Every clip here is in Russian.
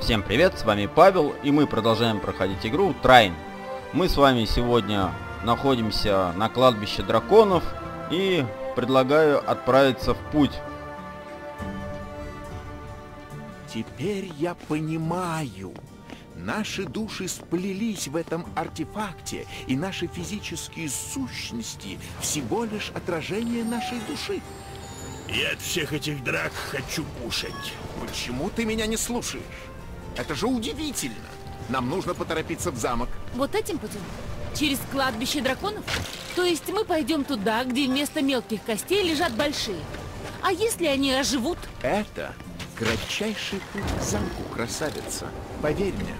Всем привет, с вами Павел, и мы продолжаем проходить игру Трайн. Мы с вами сегодня находимся на кладбище драконов и предлагаю отправиться в путь. Теперь я понимаю. Наши души сплелись в этом артефакте, и наши физические сущности всего лишь отражение нашей души. Я от всех этих драк хочу кушать. Почему ты меня не слушаешь? Это же удивительно. Нам нужно поторопиться в замок. Вот этим путем? Через кладбище драконов? То есть мы пойдем туда, где вместо мелких костей лежат большие. А если они оживут? Это кратчайший путь к замку, красавица. Поверь мне.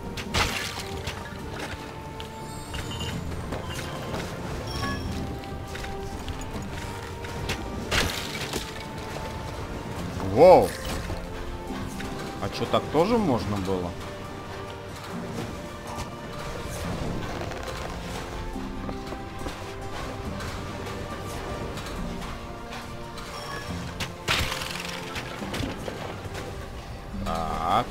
Воу! А что, так тоже можно было? Так.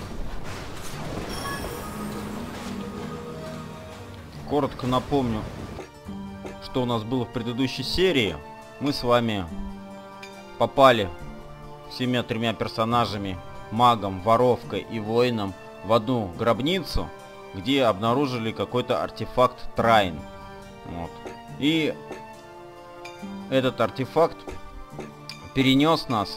Коротко напомню, что у нас было в предыдущей серии. Мы с вами попали всеми тремя персонажами, магом, воровкой и воином, в одну гробницу, где обнаружили какой-то артефакт Трайн. Вот. И этот артефакт перенес нас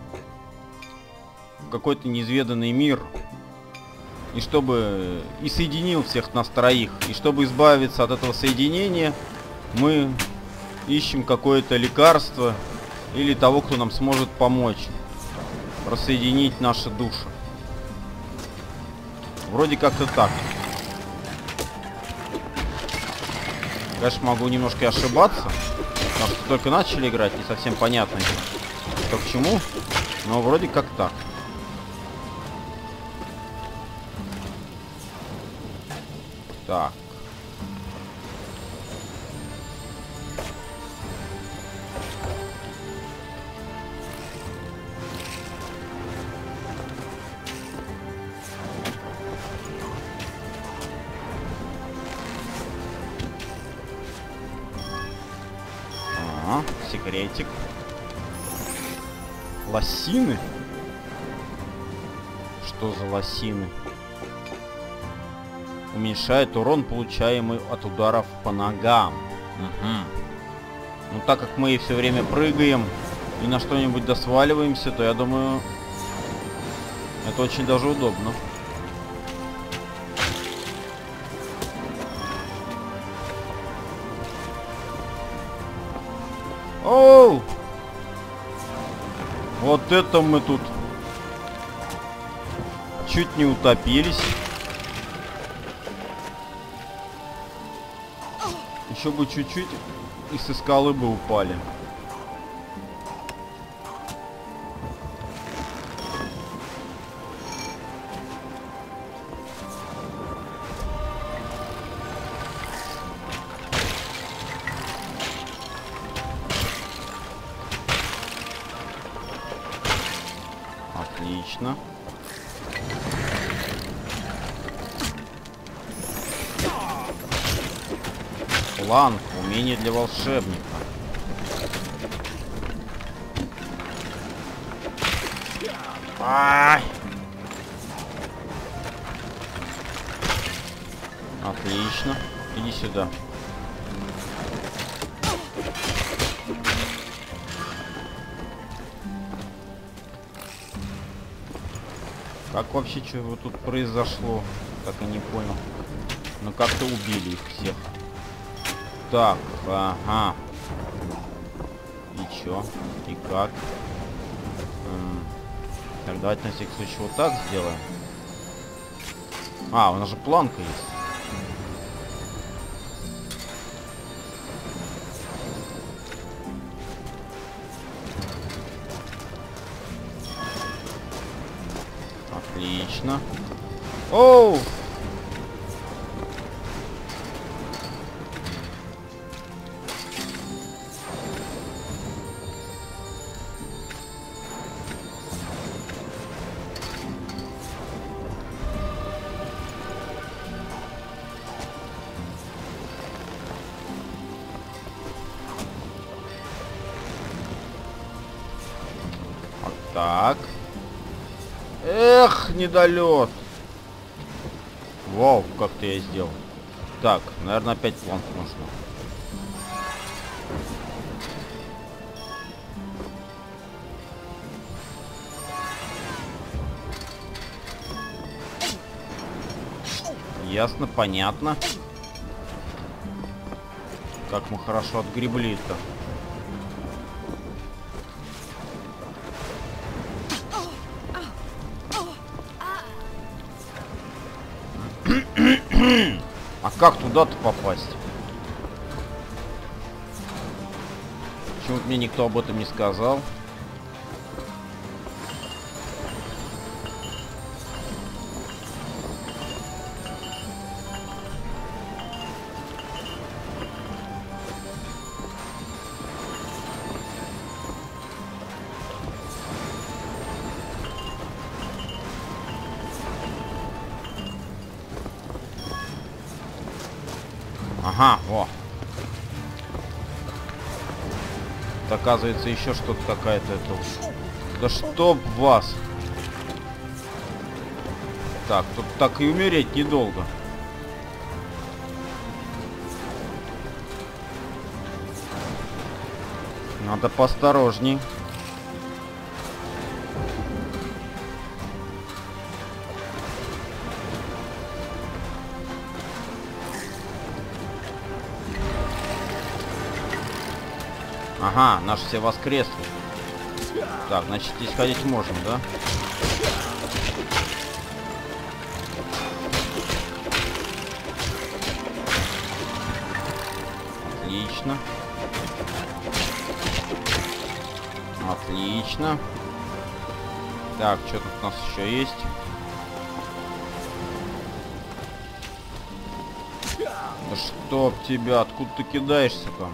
в какой-то неизведанный мир. И чтобы... И соединил всех нас троих. И чтобы избавиться от этого соединения, мы ищем какое-то лекарство или того, кто нам сможет помочь рассоединить наши души. Вроде как-то так. Конечно, могу немножко и ошибаться, потому что только начали играть, не совсем понятно, что к чему, но вроде как так. Так. Секретик. Лосины? Что за лосины? Уменьшает урон, получаемый от ударов по ногам. Угу. Ну, так как мы все время прыгаем и на что-нибудь досваливаемся, то я думаю, это очень даже удобно. Оу! Вот это мы тут чуть не утопились. Еще бы чуть-чуть и со скалы бы упали. Отлично. Планк. Умение для волшебника. Ай! Отлично. Иди сюда. Как вообще что тут произошло? Так и не понял. Но как-то убили их всех. Так, ага. И чё? И как? Так, давайте на всякий случай вот так сделаем. А, у нас же планка есть. Отлично. Оу! Так. Эх, недолет. Вау, как-то я сделал. Так, наверное, опять планку нужно. Ясно, понятно. Как мы хорошо отгребли-то. А как туда-то попасть? Почему мне никто об этом не сказал? Ага, во. Это, оказывается, еще что-то какая-то это. Да чтоб вас. Так, тут так и умереть недолго. Надо поосторожней. Ага, наши все воскресли. Так, значит, здесь ходить можно, да? Отлично. Отлично. Так, что тут у нас еще есть? Да чтоб тебя, откуда ты кидаешься там?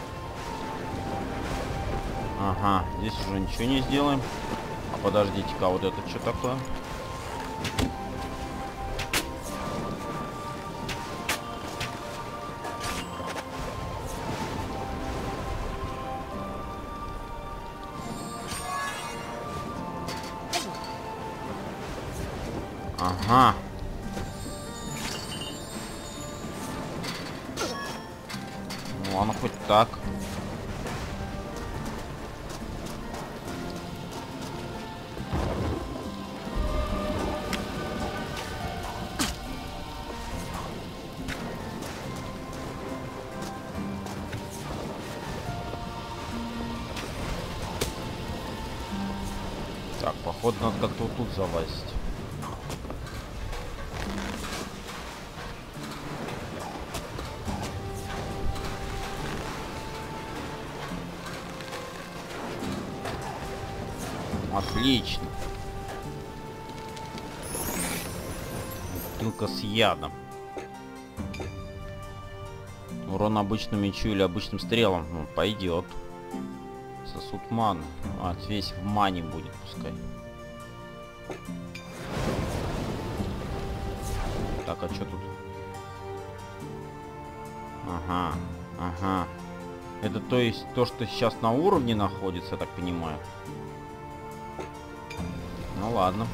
Ага, здесь уже ничего не сделаем. А подождите-ка, вот это что такое? Ага. Ну ладно, хоть так. Так, походу надо как-то вот тут залазить. Отлично. Бутылка с ядом. Урон обычному мечу или обычным стрелам. Ну, пойдет. Сосуд маны. А, весь в мане будет, пускай. Так, а что тут? Ага, ага. Это то есть то, что сейчас на уровне находится, я так понимаю. Ну ладно.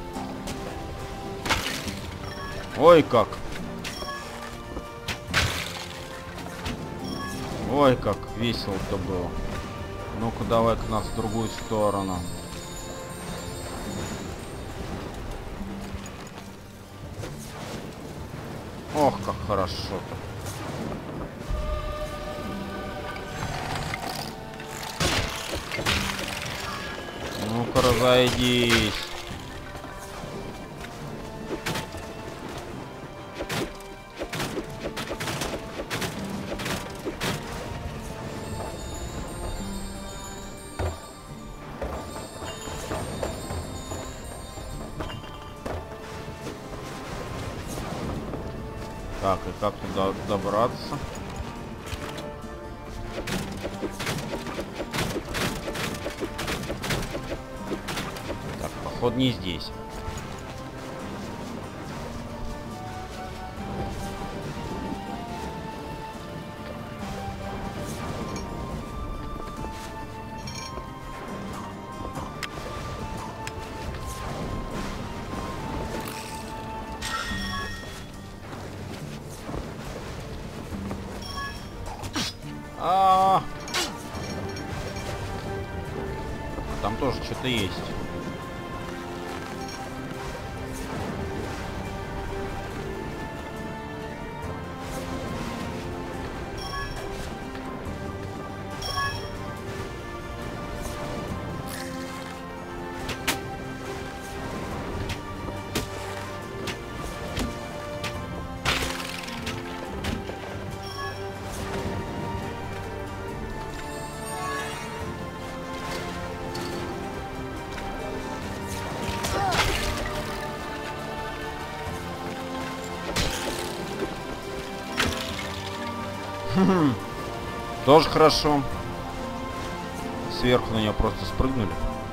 Ой, как. Ой, как весело-то было. Ну-ка, давай-ка нас в другую сторону. Ох, как хорошо-то. Ну-ка, разойдись. Так, и как туда добраться? Так, походу не здесь. тоже что-то есть. Тоже хорошо. Сверху на нее просто спрыгнули.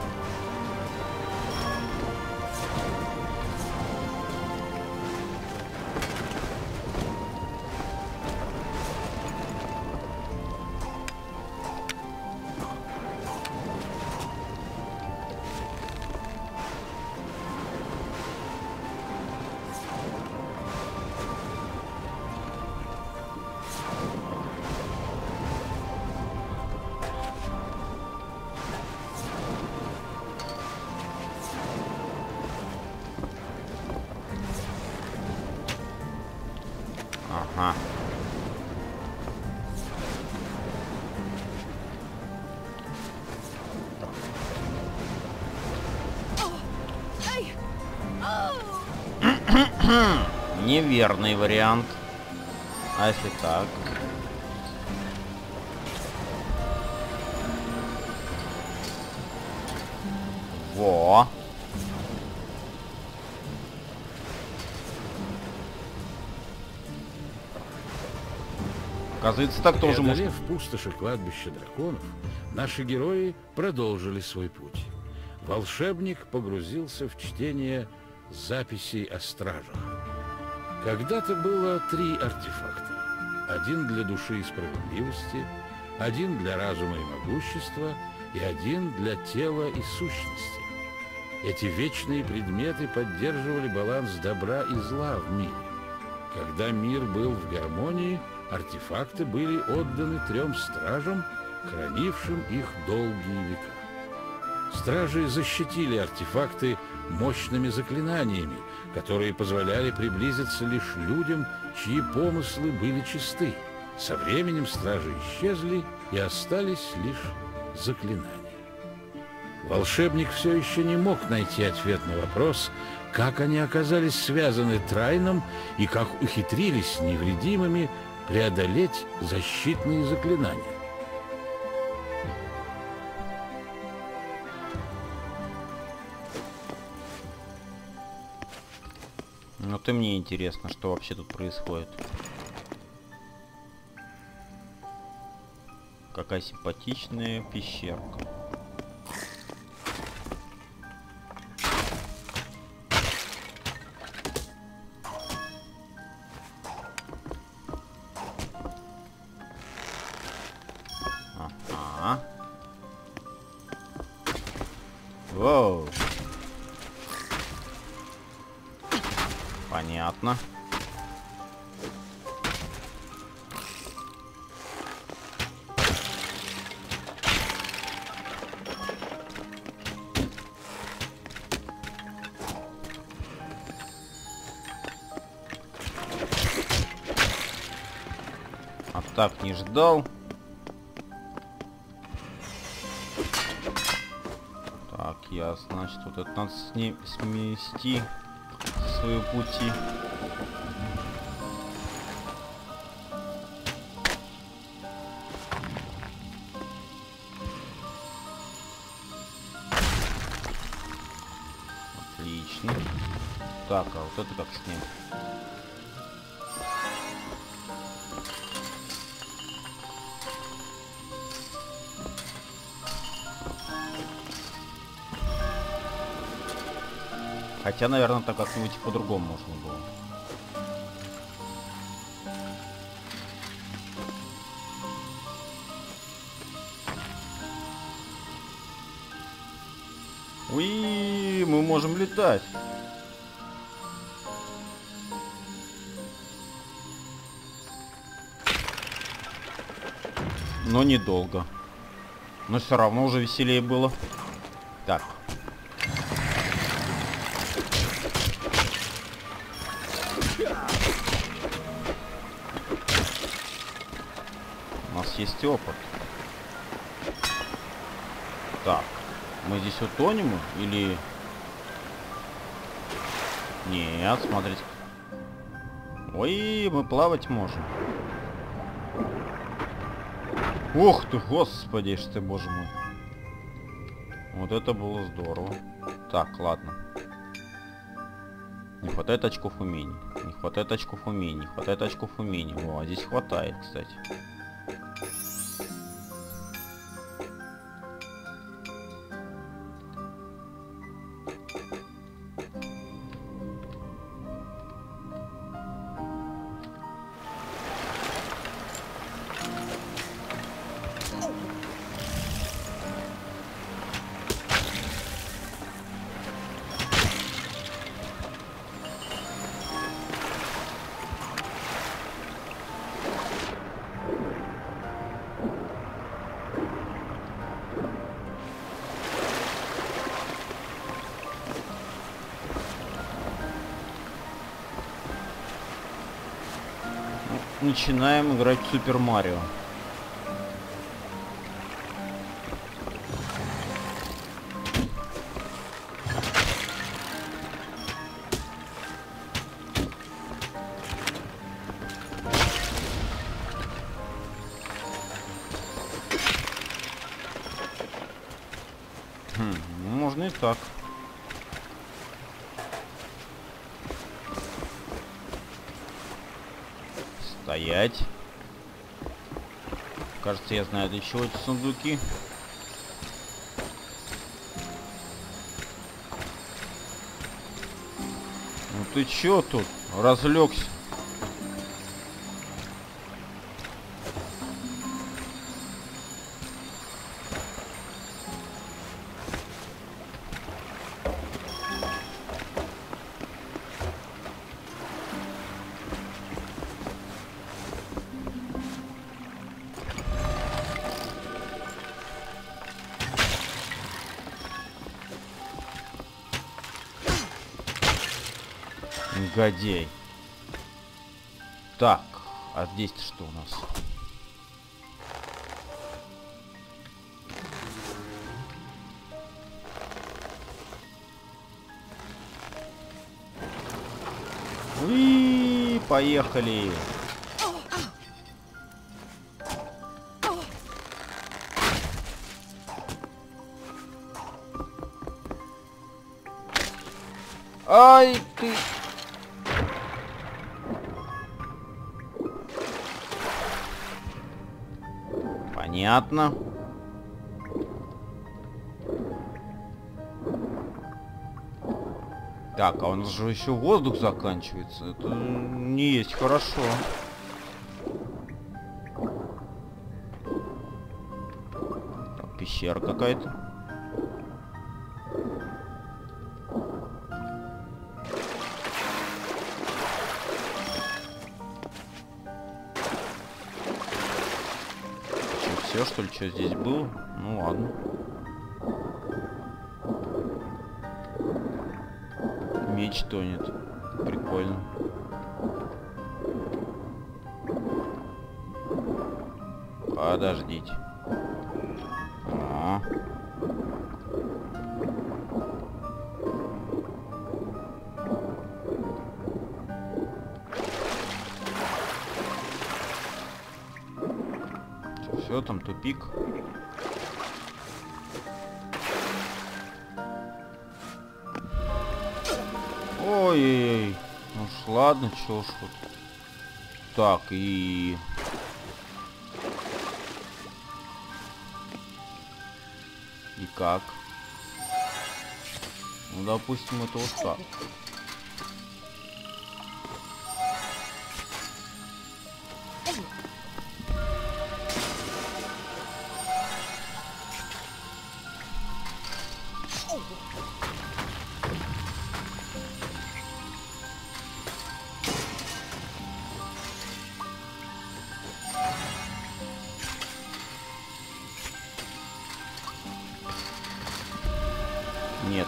Ага. Неверный вариант. А если так? Во. Оказывается, так тоже можно. Преодолев пустоши кладбища драконов, наши герои продолжили свой путь. Волшебник погрузился в чтение записей о стражах. Когда-то было 3 артефакта. Один для души и справедливости, один для разума и могущества и один для тела и сущности. Эти вечные предметы поддерживали баланс добра и зла в мире. Когда мир был в гармонии, артефакты были отданы 3 стражам, хранившим их долгие века. Стражи защитили артефакты мощными заклинаниями, которые позволяли приблизиться лишь людям, чьи помыслы были чисты. Со временем стражи исчезли, и остались лишь заклинания. Волшебник все еще не мог найти ответ на вопрос, как они оказались связаны Трайном и как ухитрились невредимыми преодолеть защитные заклинания. Вот и мне интересно, что вообще тут происходит. Какая симпатичная пещерка. Ага. Воу. Понятно. А так не ждал. Так, ясно. Значит, вот это надо смести со своего пути. Отлично. Так, а вот это как с ним? Хотя, наверное, так как-нибудь по-другому можно было. Уи, мы можем летать. Но недолго. Но все равно уже веселее было. Так. У нас есть опыт. Так. Мы здесь утонем или... Нет, смотрите. Ой, мы плавать можем. Ух ты, господи, ж ты, боже мой. Вот это было здорово. Так, ладно. Не хватает очков умений. Не хватает очков умений. Не хватает очков умений. О, а здесь хватает, кстати. Начинаем играть в Супер Марио. Можно и так. Стоять. Кажется, я знаю, для чего эти сундуки. Ну ты чё тут? Разлегся. Негодяй. Так, а здесь-то что у нас? Уи, поехали. Ай ты. Понятно. Так, а у нас же еще воздух заканчивается. Это не есть хорошо. Так, пещера какая-то. Все, что ли, что здесь было? Ну ладно. Меч тонет. Прикольно. Подождите. О. Все, там тупик. Ой-ой-ой. Ну уж ладно, чё уж вот. Так, и... И как? Ну, допустим, это вот так.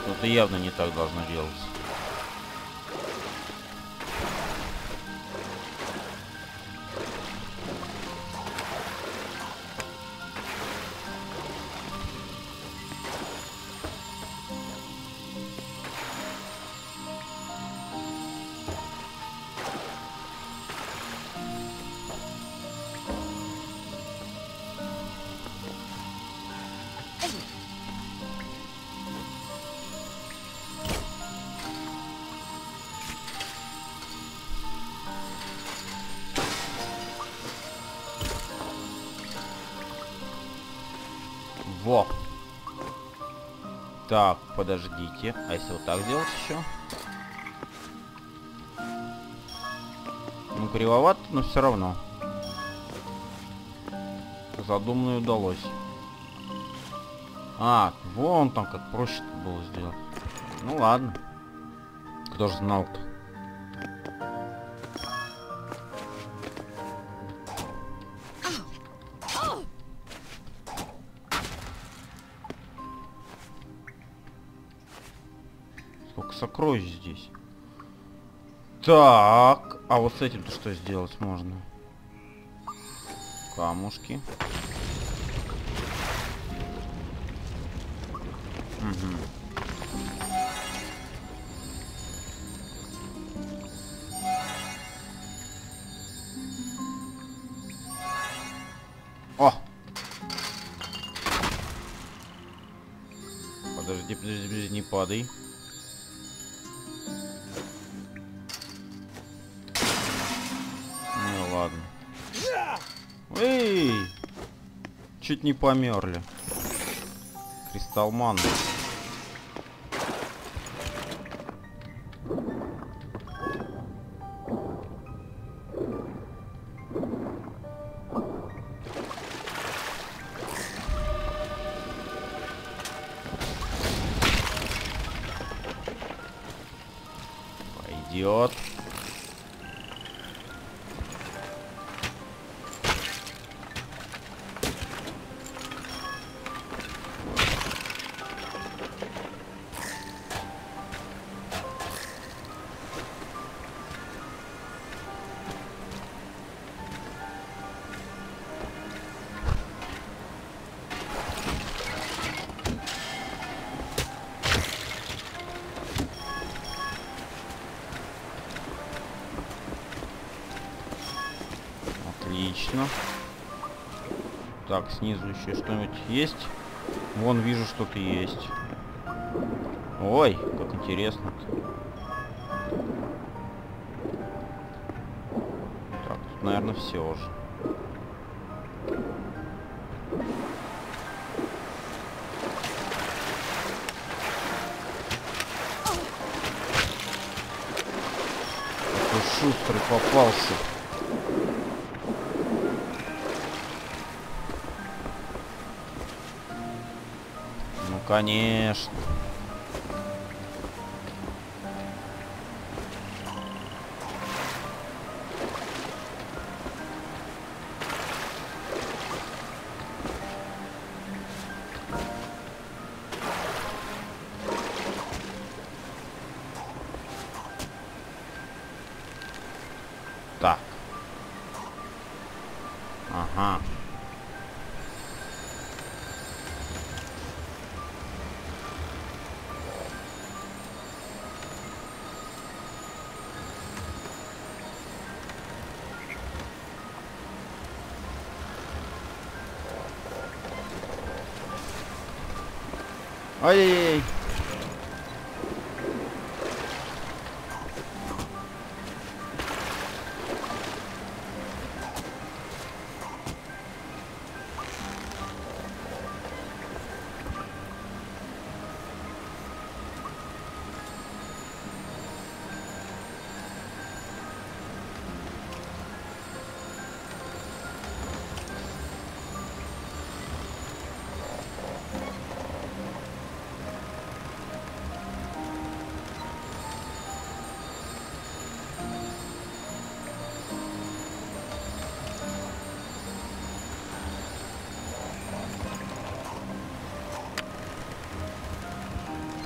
Что-то явно не так должно делаться. Во! Так, подождите. А если вот так сделать еще? Ну, кривовато, но все равно. Задуманное удалось. А, вон там как проще было сделать. Ну ладно. Кто же знал-то? Сколько сокровищ здесь. Так, а вот с этим-то что сделать можно? Камушки. Угу. О! Подожди, подожди, не падай. Ну ладно. Эй! Чуть не померли. Кристалман. Пойдет. Отлично. Так, снизу еще что-нибудь есть? Вон вижу, что-то есть. Ой, как интересно. Так, тут, наверное, все уже. Какой шустрый попался. Ну, конечно. Так. Ага. Ай-яй-яй.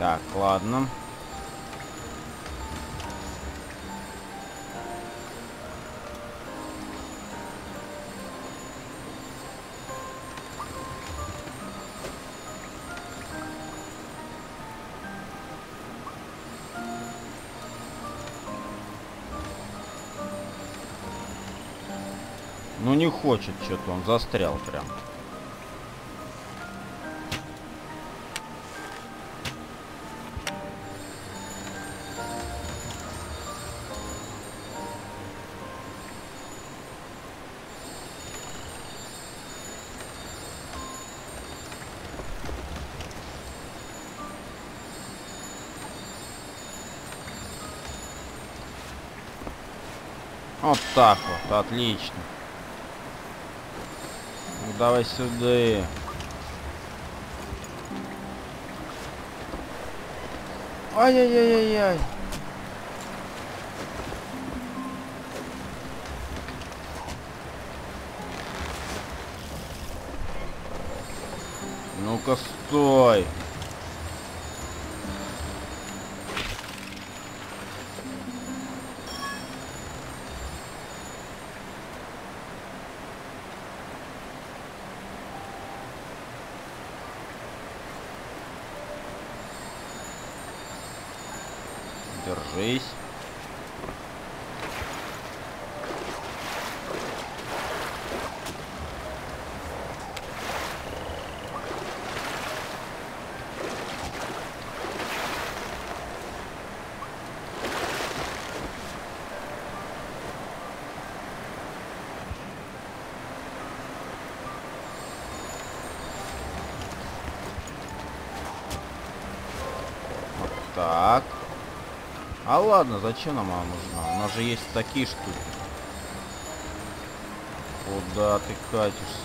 Так, ладно. Ну не хочет что-то, он застрял прям. Вот так вот, отлично. Ну, давай сюда. Ай-яй-яй-яй-яй. Ну-ка, стой. Держись. Вот так. А ладно, зачем нам она нужна? У нас же есть такие штуки. Куда ты катишься?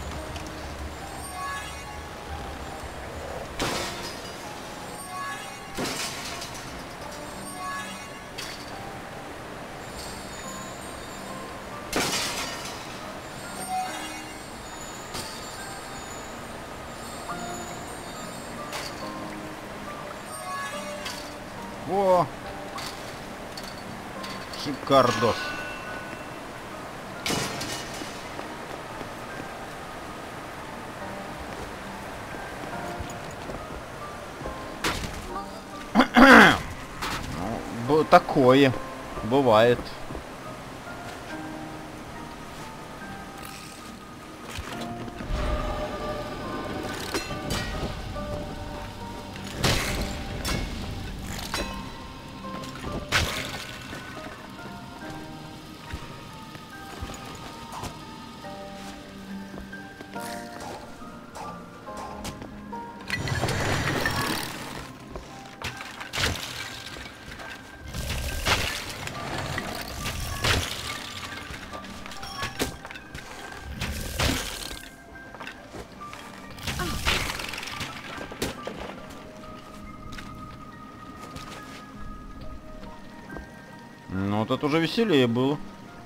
О! Шикардос. Ну, такое бывает. Ну, вот это уже веселее было.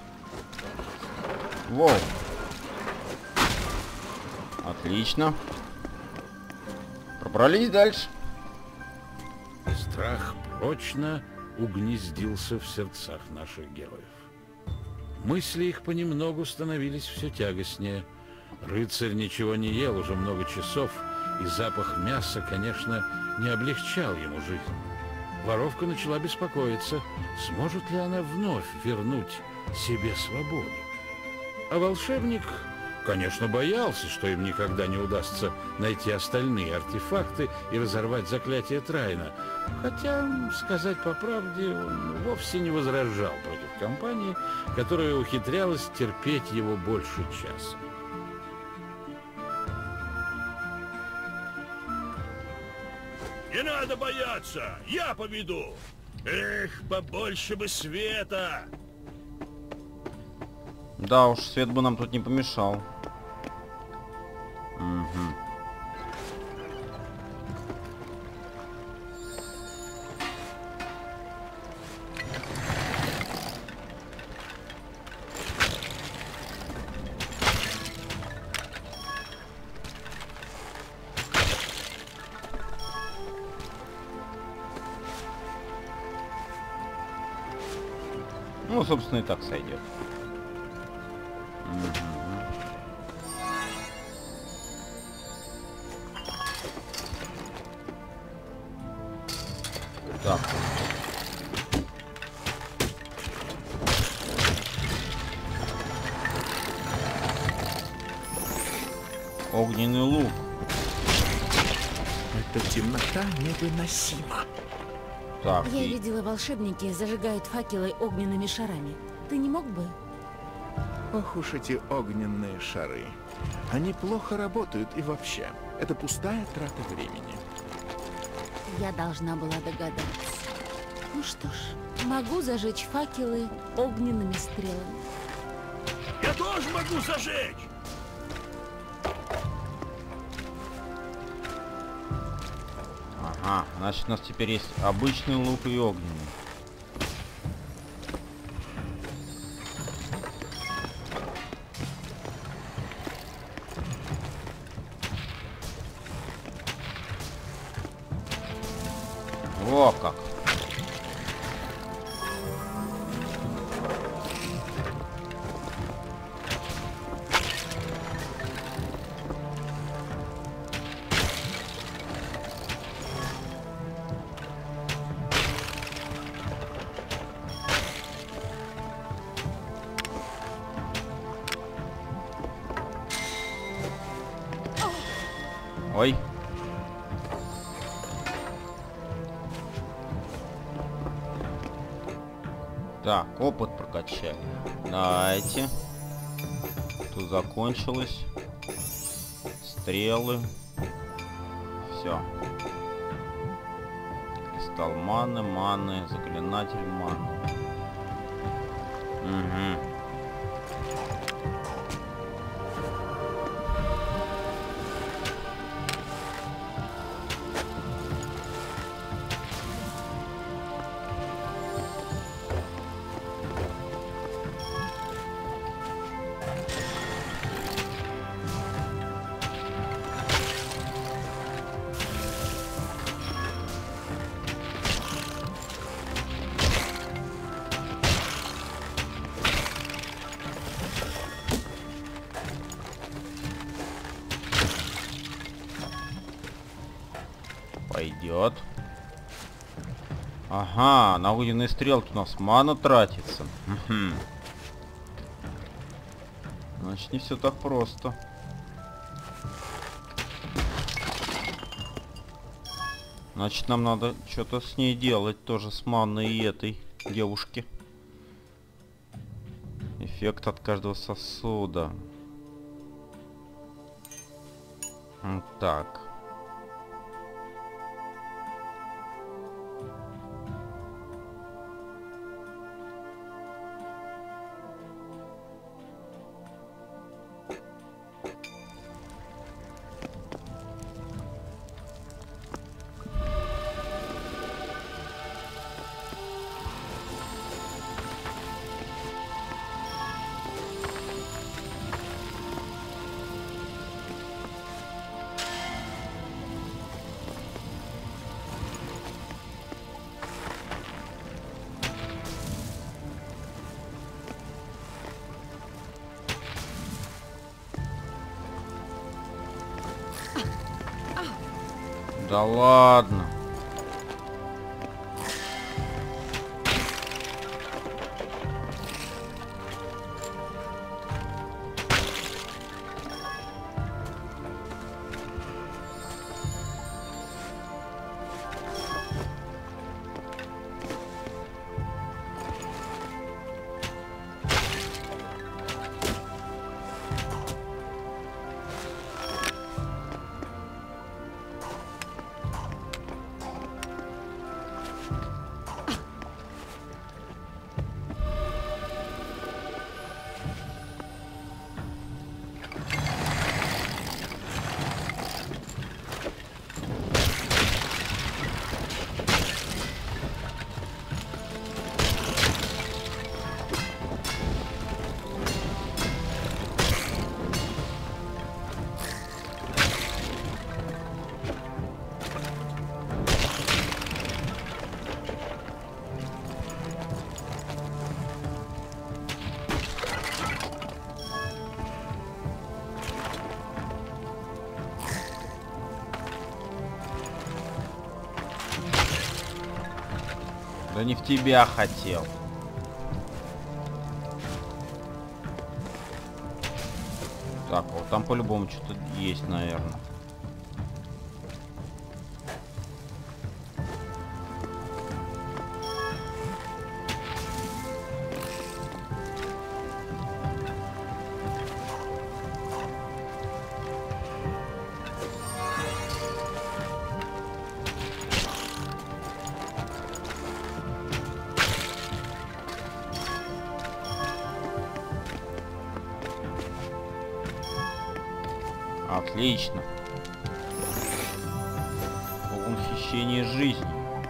Воу. Отлично. Пробрались дальше. Страх прочно угнездился в сердцах наших героев. Мысли их понемногу становились все тягостнее. Рыцарь ничего не ел уже много часов, и запах мяса, конечно, не облегчал ему жизнь. Воровка начала беспокоиться, сможет ли она вновь вернуть себе свободу. А волшебник, конечно, боялся, что им никогда не удастся найти остальные артефакты и разорвать заклятие Трайна. Хотя, сказать по правде, он вовсе не возражал против компании, которая ухитрялась терпеть его больше часа. Не надо бояться, я поведу. Эх, побольше бы света. Да уж, свет бы нам тут не помешал. Угу. Ну, собственно, и так сойдет. Так. Огненный лук. Эта темнота невыносима. Так, Я видела, волшебники зажигают факелы огненными шарами. Ты не мог бы? Ох уж эти огненные шары. Они плохо работают и вообще. Это пустая трата времени. Я должна была догадаться. Ну что ж, могу зажечь факелы огненными стрелами. Я тоже могу зажечь! ага, значит, у нас теперь есть обычный лук и огненный. О, как! Ой. Так, опыт прокачали. Давайте. Тут закончилось. Стрелы. Все. Кристалл маны, заклинатель маны. Угу. Пойдет. Ага, на огненные стрелки у нас мана тратится. Угу. Значит, не все так просто. Значит, нам надо что-то с ней делать тоже, с манной и этой девушки. Эффект от каждого сосуда. Так. Да ладно. Да не в тебя хотел. Так, вот там по-любому что-то есть, наверное. Отлично. Полон хищения жизни.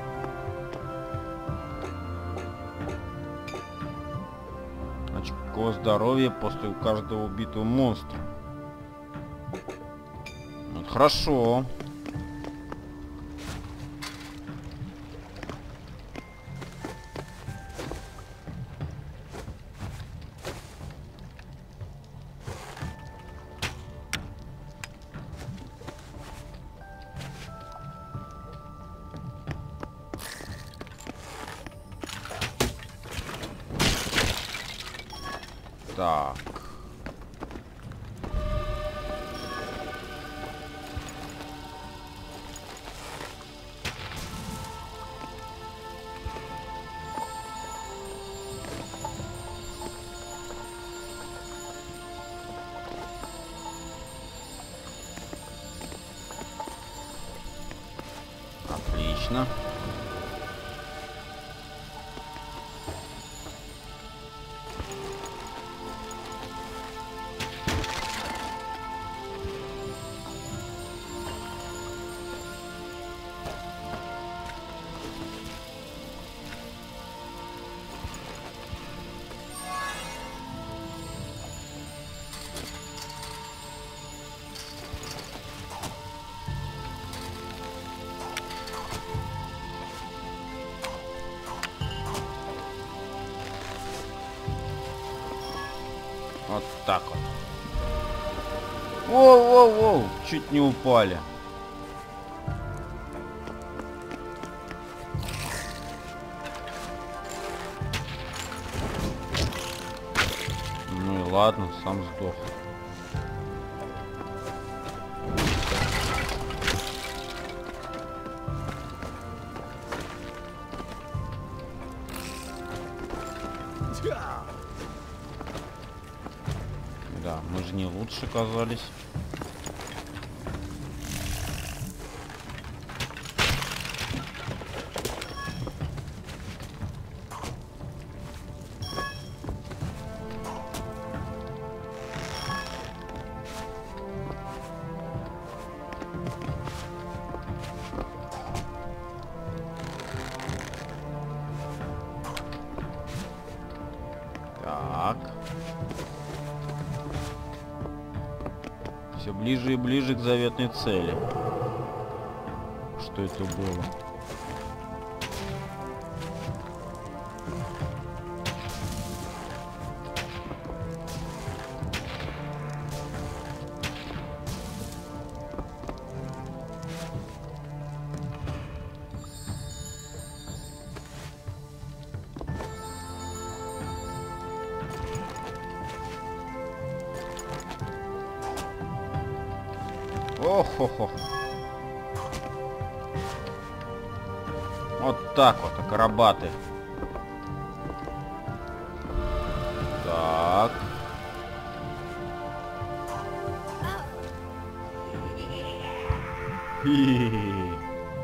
Очко здоровья после у каждого убитого монстра. Это хорошо. Так. Отлично. Вот так вот. Воу-воу-воу, чуть не упали. Ну и ладно, сам сдох. Да, мы же не лучше казались. Так. Все ближе и ближе к заветной цели. Что это было? Ох-хо-хо. Вот так вот, акробаты. Так. Хи-хи-хи.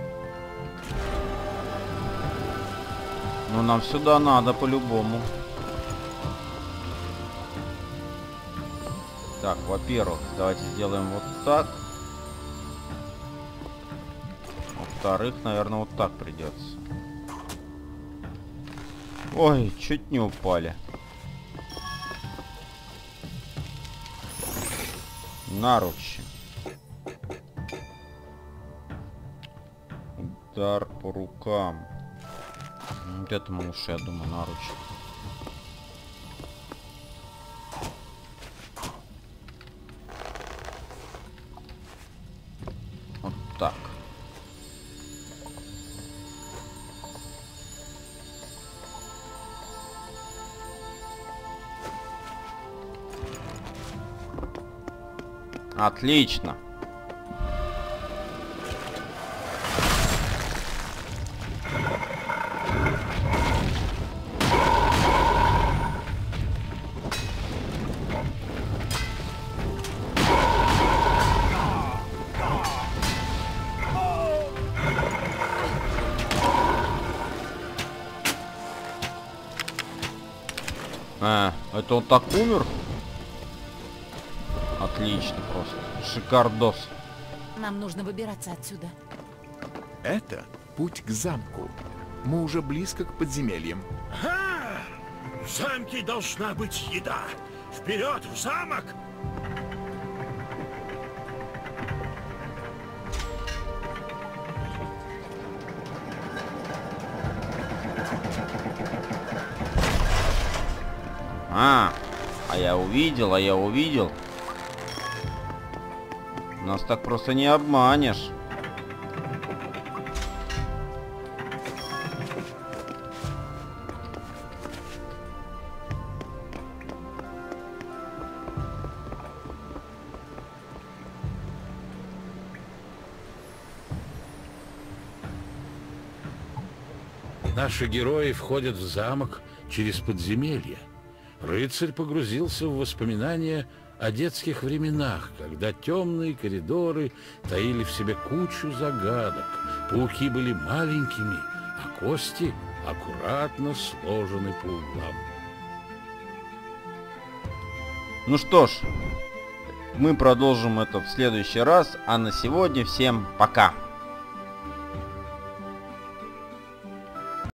Ну нам сюда надо по-любому. Так, во-первых, давайте сделаем вот так. Во-вторых, наверное, вот так придется. Ой, чуть не упали. Наручи. Удар по рукам. Вот этому лучше, я думаю, наручи. Вот так. Отлично. Это он так умер? Отлично просто. Шикардос. Нам нужно выбираться отсюда. Это путь к замку. Мы уже близко к подземельям. Ага! В замке должна быть еда. Вперед, в замок! А я увидел. Нас так просто не обманешь. Наши герои входят в замок через подземелье. Рыцарь погрузился в воспоминания о детских временах, когда темные коридоры таили в себе кучу загадок. Пауки были маленькими, а кости аккуратно сложены по углам. Ну что ж, мы продолжим это в следующий раз, а на сегодня всем пока.